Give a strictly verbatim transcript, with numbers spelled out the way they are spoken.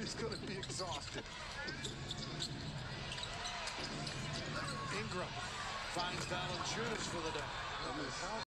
He's going to be exhausted. Ingram finds Valanciunas for the day.